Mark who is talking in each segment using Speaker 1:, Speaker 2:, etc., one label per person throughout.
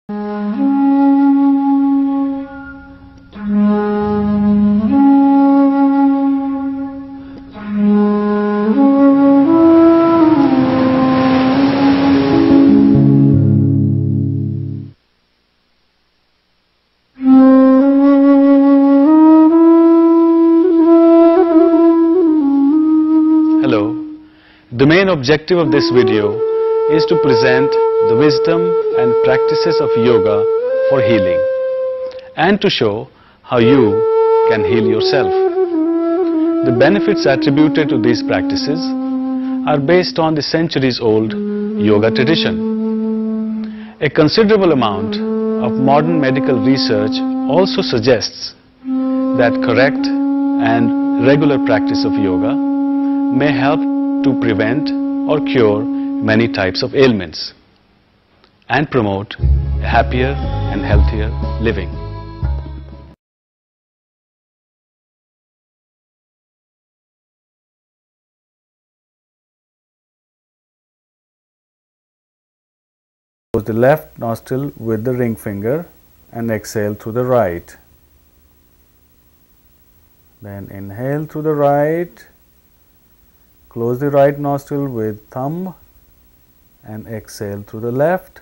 Speaker 1: The main objective of this video is to present the wisdom and practices of yoga for healing and to show how you can heal yourself. The benefits attributed to these practices are based on the centuries-old yoga tradition. A considerable amount of modern medical research also suggests that correct and regular practice of yoga may help to prevent or cure many types of ailments and promote a happier and healthier living. Close the left nostril with the ring finger and exhale through the right. Then inhale through the right. Close the right nostril with thumb and exhale through the left.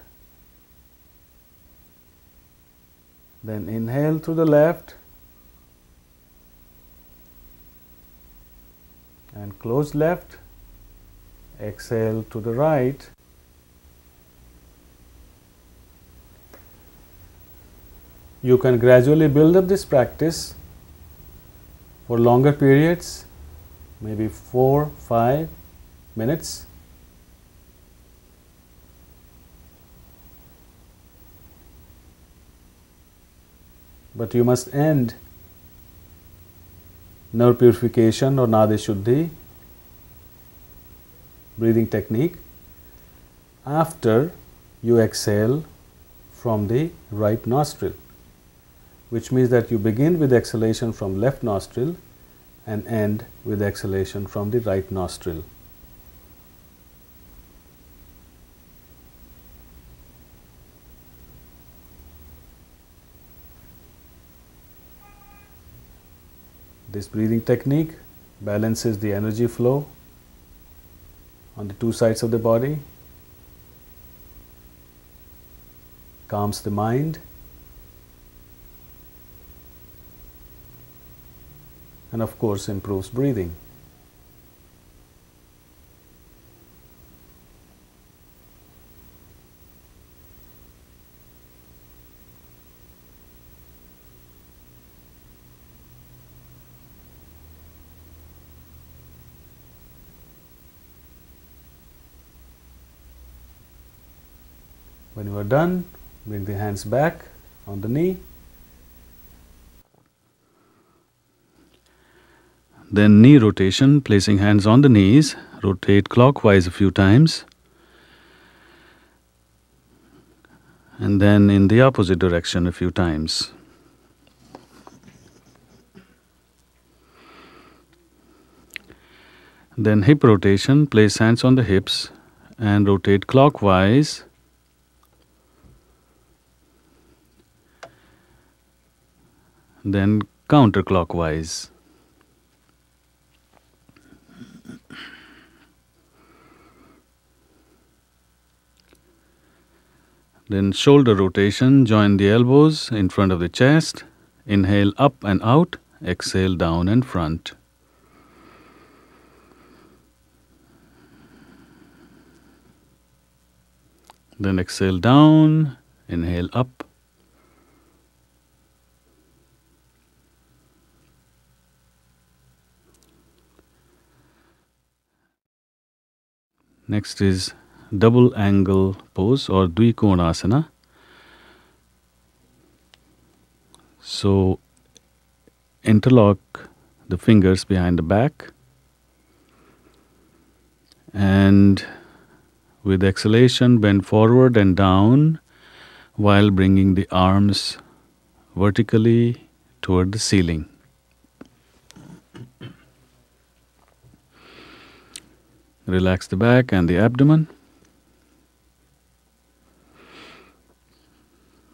Speaker 1: Then inhale through the left and close left. Exhale to the right. You can gradually build up this practice for longer periods, maybe 4-5 minutes. But you must end nerve purification or Nadi Shuddhi breathing technique after you exhale from the right nostril, which means that you begin with exhalation from left nostril and end with exhalation from the right nostril. This breathing technique balances the energy flow on the two sides of the body, calms the mind, and of course improves breathing. When you are done, bring the hands back on the knee. Then knee rotation, placing hands on the knees, rotate clockwise a few times. And then in the opposite direction a few times. Then hip rotation, place hands on the hips and rotate clockwise. Then counterclockwise. Then shoulder rotation, join the elbows in front of the chest. Inhale up and out, exhale down and front. Then exhale down, inhale up. Next is double angle pose or Dvikonasana. So interlock the fingers behind the back and with exhalation bend forward and down while bringing the arms vertically toward the ceiling. Relax the back and the abdomen.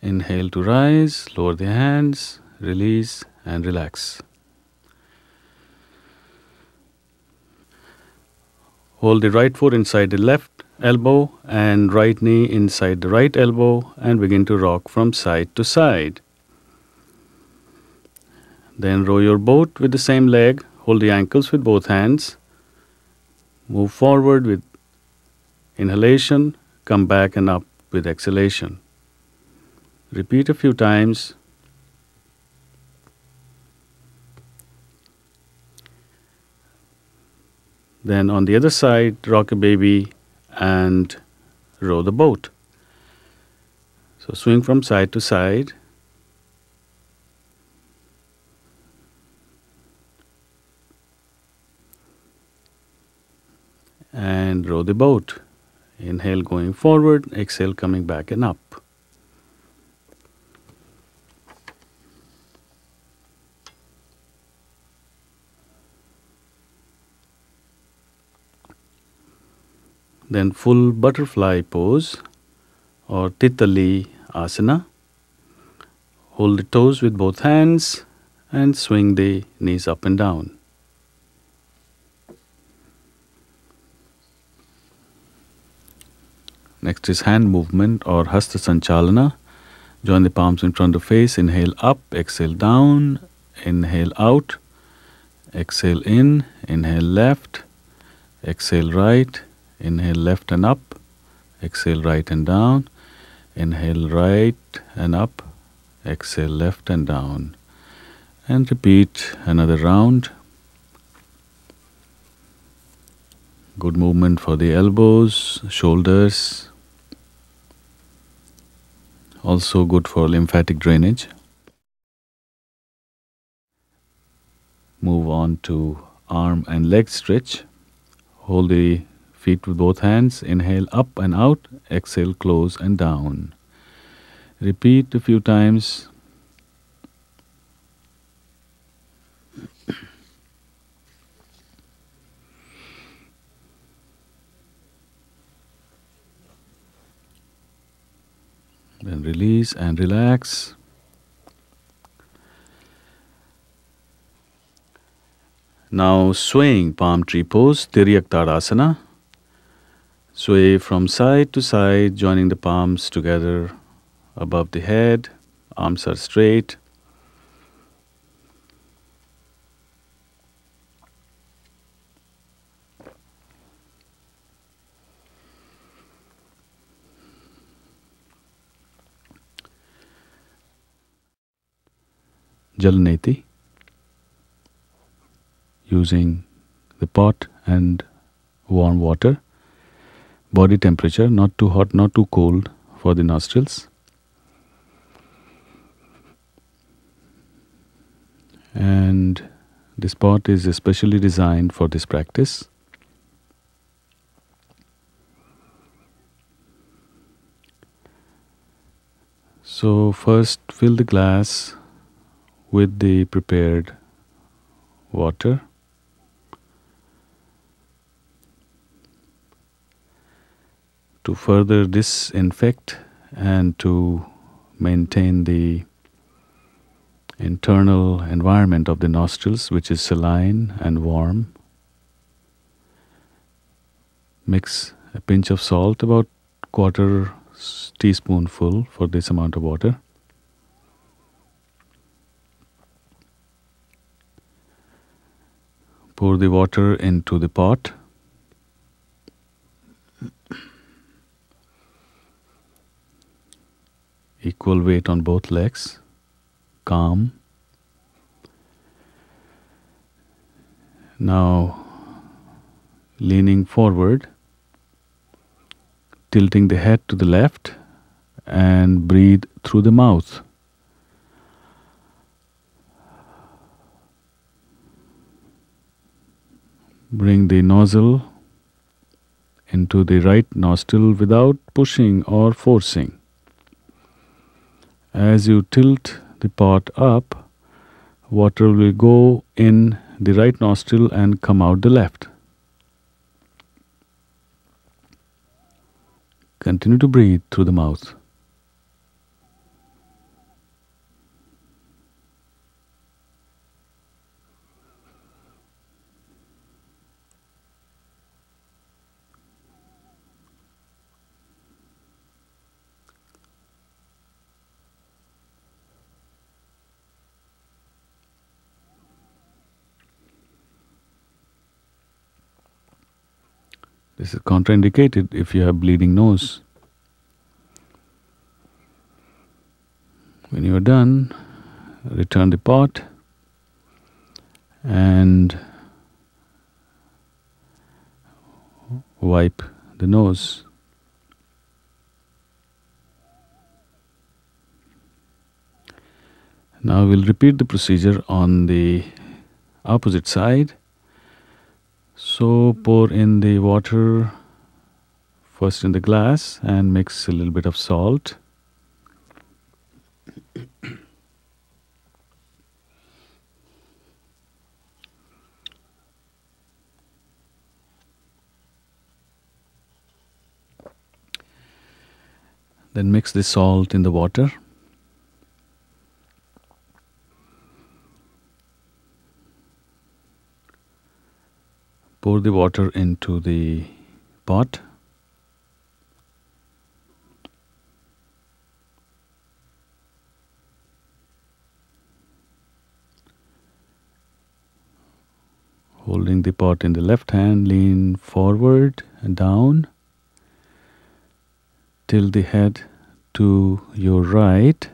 Speaker 1: Inhale to rise, lower the hands, release and relax. Hold the right foot inside the left elbow and right knee inside the right elbow and begin to rock from side to side. Then row your boat with the same leg, hold the ankles with both hands, move forward with inhalation, come back and up with exhalation. Repeat a few times. Then on the other side, rock a baby and row the boat. So swing from side to side. And row the boat. Inhale going forward, exhale coming back and up. Then full butterfly pose or Titali asana. Hold the toes with both hands and swing the knees up and down. Next is hand movement or Hasta Sanchalana. Join the palms in front of the face. Inhale up, exhale down, inhale out, exhale in, inhale left, exhale right, inhale left and up, exhale right and down, inhale right and up, exhale left and down. And repeat another round. Good movement for the elbows, shoulders. Also good for lymphatic drainage. Move on to arm and leg stretch. Hold the feet with both hands. Inhale up and out. Exhale close and down. Repeat a few times. Then release and relax. Now swaying palm tree pose, Tiryak Tadasana. Sway from side to side, joining the palms together above the head. Arms are straight. Jalaneti, using the pot and warm water, body temperature, not too hot, not too cold for the nostrils. And this pot is especially designed for this practice. So first fill the glass with the prepared water. To further disinfect and to maintain the internal environment of the nostrils, which is saline and warm, mix a pinch of salt, about quarter teaspoonful for this amount of water. Pour the water into the pot. Equal weight on both legs. Calm. Now leaning forward, tilting the head to the left and breathe through the mouth. Bring the nozzle into the right nostril without pushing or forcing. As you tilt the pot up, water will go in the right nostril and come out the left. Continue to breathe through the mouth. This is contraindicated if you have bleeding nose. When you are done, return the pot and wipe the nose. Now we'll repeat the procedure on the opposite side. So pour in the water first in the glass and mix a little bit of salt. Then mix the salt in the water. Pour the water into the pot. Holding the pot in the left hand, lean forward and down. Tilt the head to your right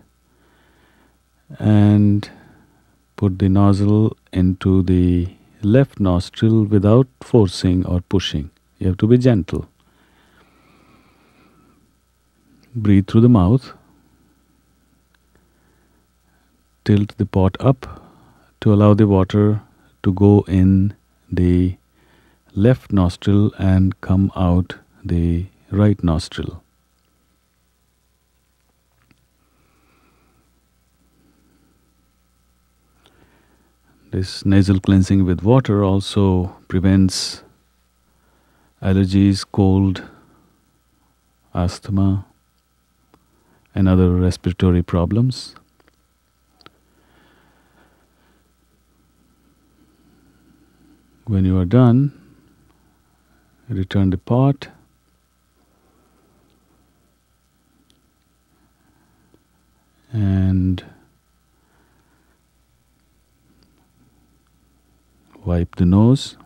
Speaker 1: and put the nozzle into the left nostril without forcing or pushing. You have to be gentle. Breathe through the mouth. Tilt the pot up to allow the water to go in the left nostril and come out the right nostril. This nasal cleansing with water also prevents allergies, cold, asthma, and other respiratory problems. When you are done, return the pot and wipe the nose.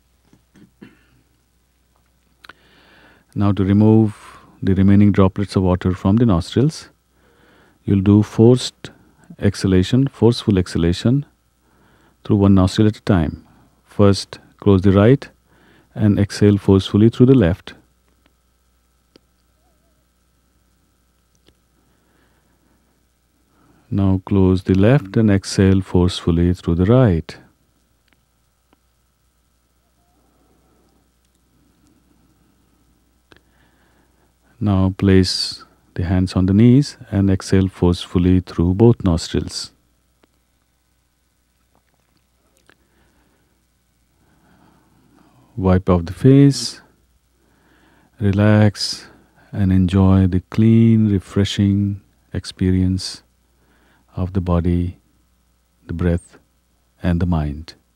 Speaker 1: Now to remove the remaining droplets of water from the nostrils, you'll do forceful exhalation through one nostril at a time. First, close the right and exhale forcefully through the left. Now close the left and exhale forcefully through the right. Now place the hands on the knees and exhale forcefully through both nostrils. Wipe off the face, relax and enjoy the clean, refreshing experience of the body, the breath and the mind.